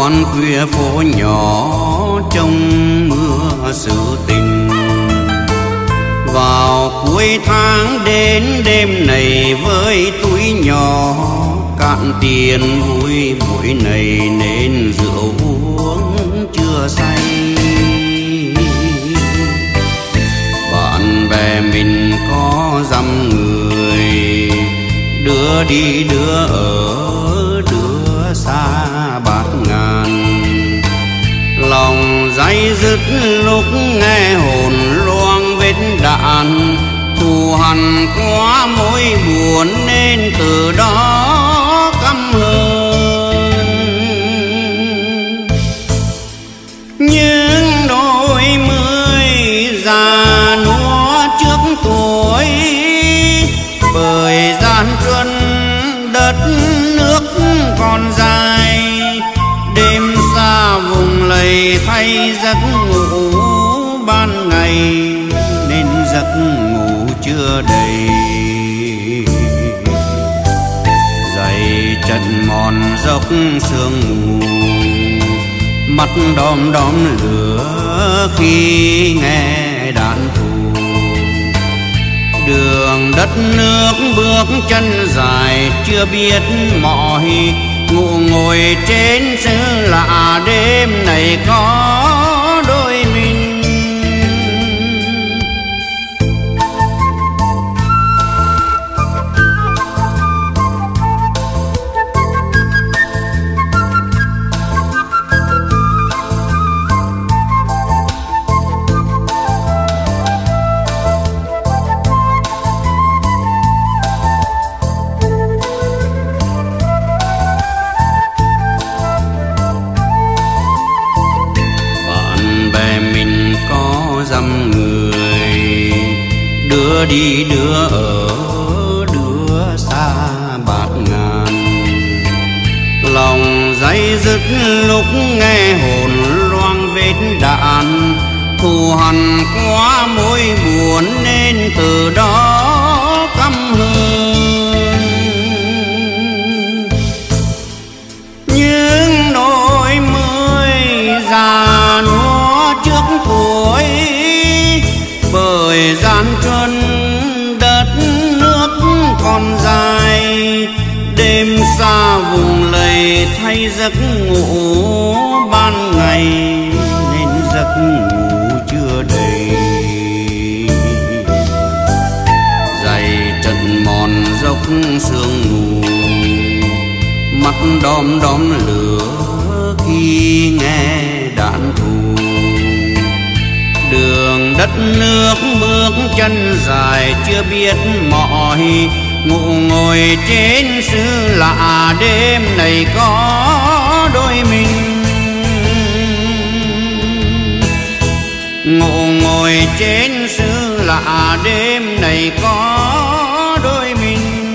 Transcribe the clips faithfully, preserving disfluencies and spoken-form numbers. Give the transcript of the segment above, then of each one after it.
Con khuya phố nhỏ trong mưa sự tình, vào cuối tháng đến đêm này với túi nhỏ cạn tiền vui buổi này nên rượu uống chưa say. Bạn bè mình có dăm người, đứa đi đứa ở đứa xa bát ngàn. Lòng day dứt lúc nghe hồn loang vết đạn, thù hằn quá mối buồn nên từ đó căm hờn. Những đôi mươi già nua trước tuổi, bởi gian truân đất nước còn dài, đêm xa vùng lầy thay giấc ngủ ban ngày nên giấc ngủ chưa đầy. Giày chân mòn dốc sương mù, mắt đom đóm lửa khi nghe đạn thù. Đường đất nước bước chân dài chưa biết mỏi, ngủ ngồi trên xứ lạ đêm này có đôi mình. Dăm người, đứa đi đứa ở đứa xa bát ngàn. Lòng day dứt lúc nghe hồn loang vết đạn, thù hằn quá mối buồn nên từ đó căm hờn. Những đôi mươi già nua trước tuổi, bởi gian truân đất nước còn dài, đêm xa vùng lầy thay giấc ngủ ban ngày nên giấc ngủ chưa đầy. Giày trận mòn dốc sương mù, mắt đom đóm lửa khi nghe đạn thù. Đường đất nước bước chân dài chưa biết mỏi, ngủ ngồi trên xứ lạ đêm này có đôi mình. Ngủ ngồi trên xứ lạ đêm này có đôi mình.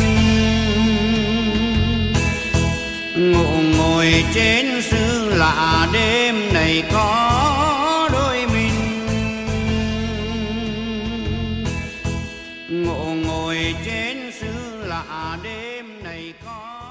Ngủ ngồi trên xứ lạ đêm này có đôi mình. Ngộ ngồi trên xứ lạ đêm này có